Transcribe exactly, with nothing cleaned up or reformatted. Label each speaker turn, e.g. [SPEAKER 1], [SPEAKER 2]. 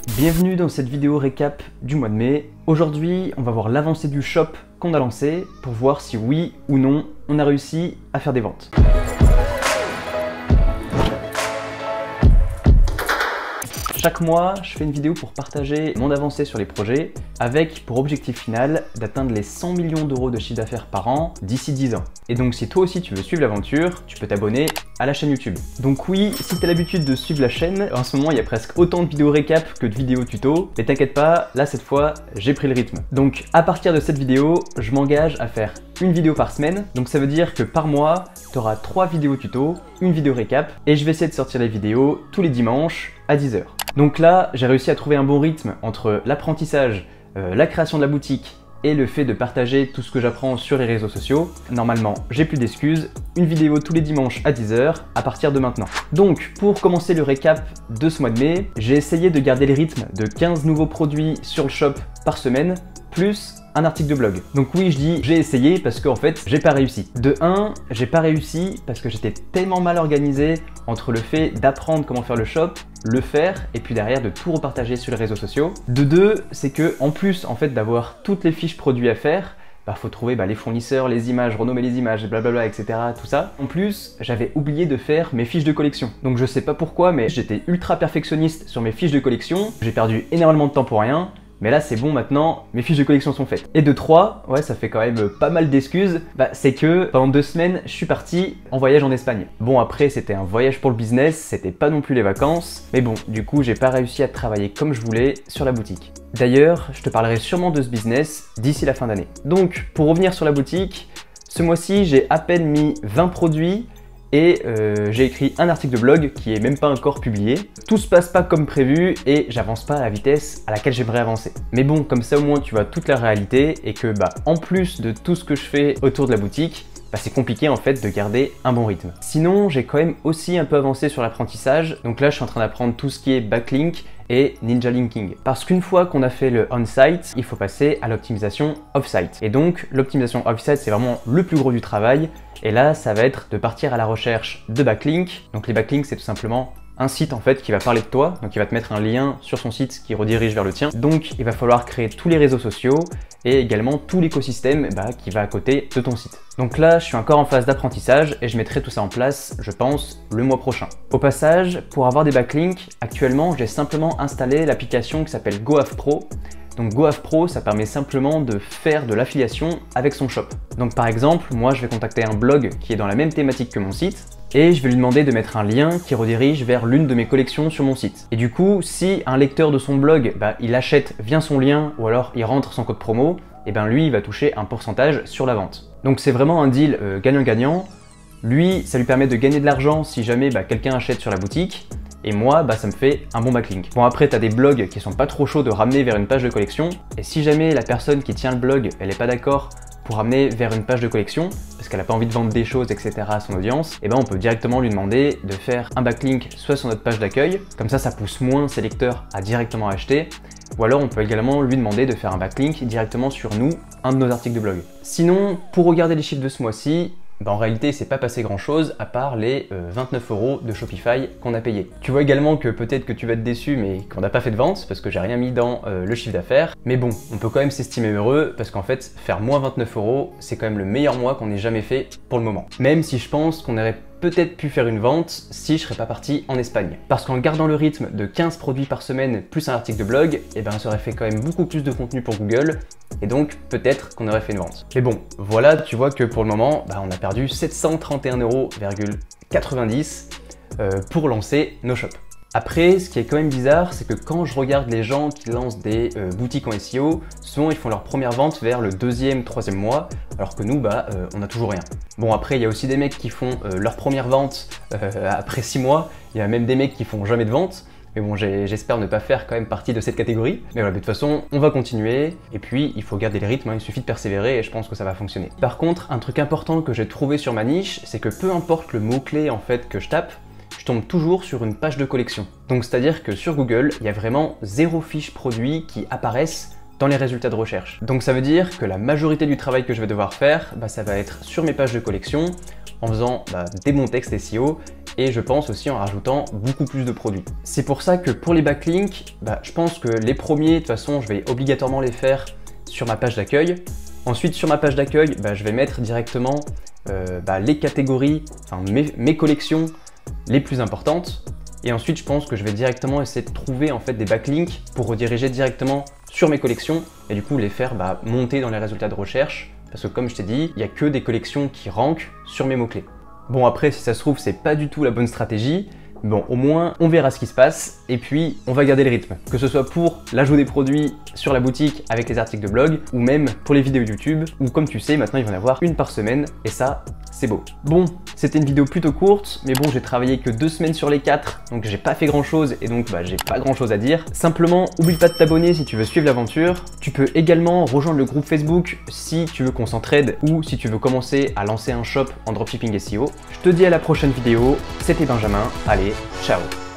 [SPEAKER 1] Bienvenue dans cette vidéo récap du mois de mai. Aujourd'hui, on va voir l'avancée du shop qu'on a lancé pour voir si oui ou non on a réussi à faire des ventes. Chaque mois, je fais une vidéo pour partager mon avancée sur les projets avec pour objectif final d'atteindre les cent millions d'euros de chiffre d'affaires par an d'ici dix ans. Et donc si toi aussi tu veux suivre l'aventure, tu peux t'abonner à la chaîne YouTube. Donc oui, si tu as l'habitude de suivre la chaîne, en ce moment il y a presque autant de vidéos récap que de vidéos tuto, mais t'inquiète pas, là cette fois j'ai pris le rythme. Donc à partir de cette vidéo, je m'engage à faire une vidéo par semaine, donc ça veut dire que par mois, tu auras trois vidéos tuto, une vidéo récap, et je vais essayer de sortir les vidéos tous les dimanches à dix heures. Donc là, j'ai réussi à trouver un bon rythme entre l'apprentissage, euh, la création de la boutique et le fait de partager tout ce que j'apprends sur les réseaux sociaux. Normalement, j'ai plus d'excuses, une vidéo tous les dimanches à dix heures à partir de maintenant. Donc, pour commencer le récap de ce mois de mai, j'ai essayé de garder le rythme de quinze nouveaux produits sur le shop par semaine, plus un article de blog. Donc oui, je dis j'ai essayé parce qu'en fait, j'ai pas réussi. De un, j'ai pas réussi parce que j'étais tellement mal organisé entre le fait d'apprendre comment faire le shop, le faire et puis derrière de tout repartager sur les réseaux sociaux. De deux, c'est que en plus en fait d'avoir toutes les fiches produits à faire, bah faut trouver bah, les fournisseurs, les images, renommer les images, blablabla, et cetera. Tout ça. En plus, j'avais oublié de faire mes fiches de collection. Donc je sais pas pourquoi, mais j'étais ultra perfectionniste sur mes fiches de collection. J'ai perdu énormément de temps pour rien. Mais là c'est bon, maintenant mes fiches de collection sont faites. Et de trois, ouais ça fait quand même pas mal d'excuses, bah c'est que pendant deux semaines je suis parti en voyage en Espagne. Bon après c'était un voyage pour le business, c'était pas non plus les vacances, mais bon du coup j'ai pas réussi à travailler comme je voulais sur la boutique. D'ailleurs je te parlerai sûrement de ce business d'ici la fin d'année. Donc pour revenir sur la boutique, ce mois-ci j'ai à peine mis vingt produits et euh, j'ai écrit un article de blog qui est même pas encore publié. Tout se passe pas comme prévu et j'avance pas à la vitesse à laquelle j'aimerais avancer. Mais bon, comme ça au moins tu vois toute la réalité et que bah en plus de tout ce que je fais autour de la boutique, bah, c'est compliqué en fait de garder un bon rythme. Sinon, j'ai quand même aussi un peu avancé sur l'apprentissage. Donc là, je suis en train d'apprendre tout ce qui est backlink et ninja linking. Parce qu'une fois qu'on a fait le on-site, il faut passer à l'optimisation off-site. Et donc, l'optimisation off-site, c'est vraiment le plus gros du travail. Et là, ça va être de partir à la recherche de backlinks. Donc les backlinks, c'est tout simplement un site en fait qui va parler de toi, donc il va te mettre un lien sur son site qui redirige vers le tien. Donc il va falloir créer tous les réseaux sociaux et également tout l'écosystème bah, qui va à côté de ton site. Donc là, je suis encore en phase d'apprentissage et je mettrai tout ça en place, je pense, le mois prochain. Au passage, pour avoir des backlinks, actuellement, j'ai simplement installé l'application qui s'appelle GoAffPro. Donc GoAffPro, ça permet simplement de faire de l'affiliation avec son shop. Donc par exemple, moi je vais contacter un blog qui est dans la même thématique que mon site et je vais lui demander de mettre un lien qui redirige vers l'une de mes collections sur mon site. Et du coup, si un lecteur de son blog, bah, il achète via son lien ou alors il rentre son code promo, et ben lui il va toucher un pourcentage sur la vente. Donc c'est vraiment un deal euh, gagnant-gagnant. Lui, ça lui permet de gagner de l'argent si jamais bah, quelqu'un achète sur la boutique. Et moi, bah, ça me fait un bon backlink. Bon après, tu as des blogs qui sont pas trop chauds de ramener vers une page de collection. Et si jamais la personne qui tient le blog, elle est pas d'accord pour ramener vers une page de collection, parce qu'elle a pas envie de vendre des choses, et cetera à son audience, et ben on peut directement lui demander de faire un backlink soit sur notre page d'accueil, comme ça ça pousse moins ses lecteurs à directement acheter, ou alors on peut également lui demander de faire un backlink directement sur nous, un de nos articles de blog. Sinon, pour regarder les chiffres de ce mois-ci, bah en réalité, c'est pas passé grand chose à part les euh, vingt-neuf euros de Shopify qu'on a payé. Tu vois également que peut-être que tu vas être déçu, mais qu'on n'a pas fait de vente parce que j'ai rien mis dans euh, le chiffre d'affaires. Mais bon, on peut quand même s'estimer heureux parce qu'en fait, faire moins vingt-neuf euros, c'est quand même le meilleur mois qu'on ait jamais fait pour le moment. Même si je pense qu'on aurait peut-être pu faire une vente si je serais pas parti en Espagne. Parce qu'en gardant le rythme de quinze produits par semaine plus un article de blog, et ben ça aurait fait quand même beaucoup plus de contenu pour Google et donc peut-être qu'on aurait fait une vente. Mais bon, voilà, tu vois que pour le moment, bah, on a perdu sept cent trente et un euros quatre-vingt-dix euh, pour lancer nos shops. Après, ce qui est quand même bizarre, c'est que quand je regarde les gens qui lancent des euh, boutiques en S E O, souvent ils font leur première vente vers le deuxième, troisième mois, alors que nous, bah, euh, on a toujours rien. Bon, après, il y a aussi des mecs qui font euh, leur première vente euh, après six mois, il y a même des mecs qui font jamais de vente, mais bon, j'espère ne pas faire quand même partie de cette catégorie. Mais voilà, de toute façon, on va continuer, et puis il faut garder le rythme, hein, il suffit de persévérer, et je pense que ça va fonctionner. Par contre, un truc important que j'ai trouvé sur ma niche, c'est que peu importe le mot-clé en fait que je tape, je tombe toujours sur une page de collection. Donc c'est-à-dire que sur Google, il y a vraiment zéro fiche produit qui apparaissent dans les résultats de recherche. Donc ça veut dire que la majorité du travail que je vais devoir faire, bah, ça va être sur mes pages de collection, en faisant bah, des bons textes S E O et je pense aussi en rajoutant beaucoup plus de produits. C'est pour ça que pour les backlinks, bah, je pense que les premiers, de toute façon, je vais obligatoirement les faire sur ma page d'accueil. Ensuite, sur ma page d'accueil, bah, je vais mettre directement euh, bah, les catégories, enfin mes, mes collections les plus importantes. Et ensuite, je pense que je vais directement essayer de trouver en fait des backlinks pour rediriger directement sur mes collections et du coup les faire bah, monter dans les résultats de recherche. Parce que comme je t'ai dit, il n'y a que des collections qui rankent sur mes mots-clés. Bon après, si ça se trouve, c'est pas du tout la bonne stratégie. Bon, au moins, on verra ce qui se passe et puis on va garder le rythme. Que ce soit pour l'ajout des produits sur la boutique avec les articles de blog ou même pour les vidéos YouTube où comme tu sais, maintenant il va y en avoir une par semaine et ça, c'est beau. Bon, c'était une vidéo plutôt courte, mais bon, j'ai travaillé que deux semaines sur les quatre, donc j'ai pas fait grand chose et donc bah, j'ai pas grand chose à dire. Simplement, oublie pas de t'abonner si tu veux suivre l'aventure. Tu peux également rejoindre le groupe Facebook si tu veux qu'on s'entraide ou si tu veux commencer à lancer un shop en dropshipping S E O. Je te dis à la prochaine vidéo, c'était Benjamin, allez, ciao.